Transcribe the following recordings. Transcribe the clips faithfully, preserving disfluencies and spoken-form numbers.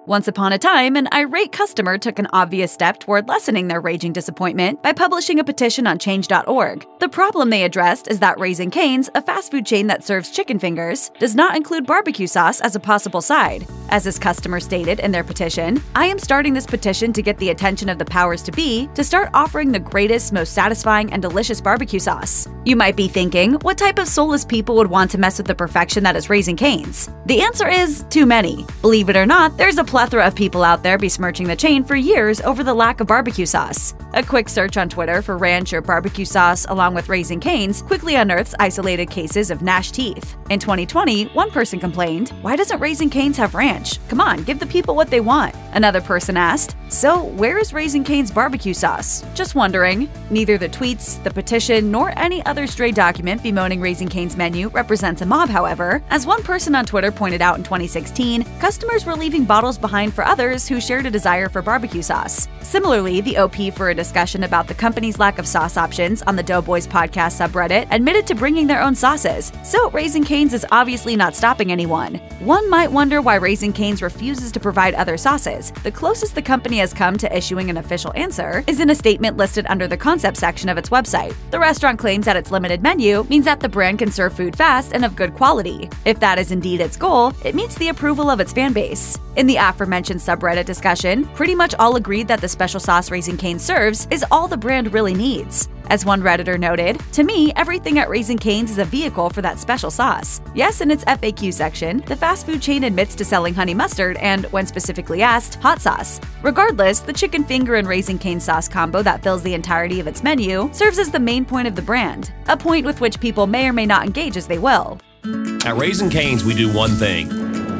Once upon a time, an irate customer took an obvious step toward lessening their raging disappointment by publishing a petition on change dot org. The problem they addressed is that Raising Cane's, a fast food chain that serves chicken fingers, does not include barbecue sauce as a possible side. As this customer stated in their petition, "I am starting this petition to get the attention of the powers to be to start offering the greatest, most satisfying, and delicious barbecue sauce." You might be thinking, what type of soulless people would want to mess with the perfection that is Raising Cane's? The answer is too many. Believe it or not, there's a plethora of people out there besmirching the chain for years over the lack of barbecue sauce. A quick search on Twitter for ranch or barbecue sauce along with Raising Cane's quickly unearths isolated cases of gnashed teeth. In twenty twenty, one person complained, "Why doesn't Raising Cane's have ranch? Come on, give the people what they want." Another person asked, "So where is Raising Cane's barbecue sauce? Just wondering." Neither the tweets, the petition, nor any other stray document bemoaning Raising Cane's menu represents a mob, however. As one person on Twitter pointed out in twenty sixteen, customers were leaving bottles behind for others who shared a desire for barbecue sauce. Similarly, the O P for a discussion about the company's lack of sauce options on the Doughboys podcast subreddit admitted to bringing their own sauces, so Raising Cane's is obviously not stopping anyone. One might wonder why Raising Cane's refuses to provide other sauces. The closest the company has come to issuing an official answer is in a statement listed under the concept section of its website. The restaurant claims that its limited menu means that the brand can serve food fast and of good quality. If that is indeed its goal, it meets the approval of its fanbase. In the aforementioned subreddit discussion, pretty much all agreed that the special sauce Raising Cane's serves is all the brand really needs. As one Redditor noted, "To me, everything at Raising Cane's is a vehicle for that special sauce." Yes, in its F A Q section, the fast food chain admits to selling honey mustard and, when specifically asked, hot sauce. Regardless, the chicken finger and Raising Cane sauce combo that fills the entirety of its menu serves as the main point of the brand, a point with which people may or may not engage as they will. At Raising Cane's, we do one thing,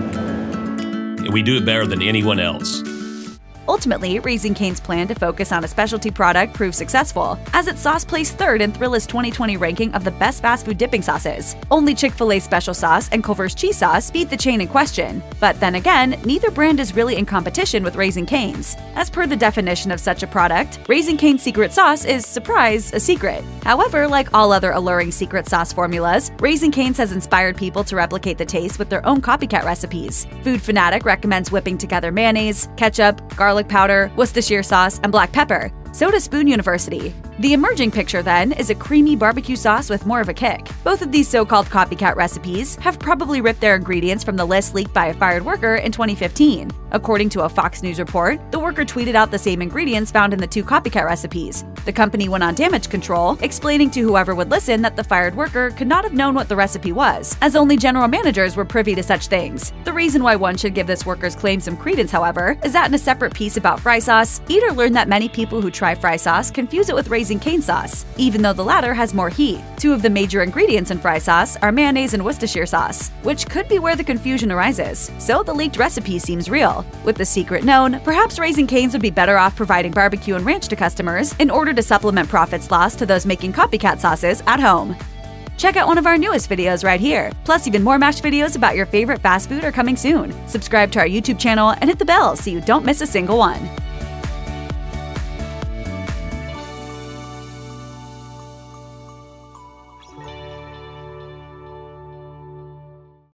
and we do it better than anyone else. Ultimately, Raising Cane's plan to focus on a specialty product proved successful, as its sauce placed third in Thrillist's twenty twenty ranking of the best fast food dipping sauces. Only Chick-fil-A's special sauce and Culver's cheese sauce beat the chain in question. But then again, neither brand is really in competition with Raising Cane's. As per the definition of such a product, Raising Cane's secret sauce is, surprise, a secret. However, like all other alluring secret sauce formulas, Raising Cane's has inspired people to replicate the taste with their own copycat recipes. Food Fanatic recommends whipping together mayonnaise, ketchup, garlic powder, Worcestershire sauce, and black pepper. So does Spoon University. The emerging picture, then, is a creamy barbecue sauce with more of a kick. Both of these so-called copycat recipes have probably ripped their ingredients from the list leaked by a fired worker in twenty fifteen. According to a Fox News report, the worker tweeted out the same ingredients found in the two copycat recipes. The company went on damage control, explaining to whoever would listen that the fired worker could not have known what the recipe was, as only general managers were privy to such things. The reason why one should give this worker's claim some credence, however, is that in a separate piece about fry sauce, Eater learned that many people who try fry sauce confuse it with Raising Cane sauce, even though the latter has more heat. Two of the major ingredients in fry sauce are mayonnaise and Worcestershire sauce, which could be where the confusion arises, so the leaked recipe seems real. With the secret known, perhaps Raising Cane's would be better off providing barbecue and ranch to customers in order to supplement profits lost to those making copycat sauces at home. Check out one of our newest videos right here. Plus, even more MASH videos about your favorite fast food are coming soon. Subscribe to our YouTube channel and hit the bell so you don't miss a single one.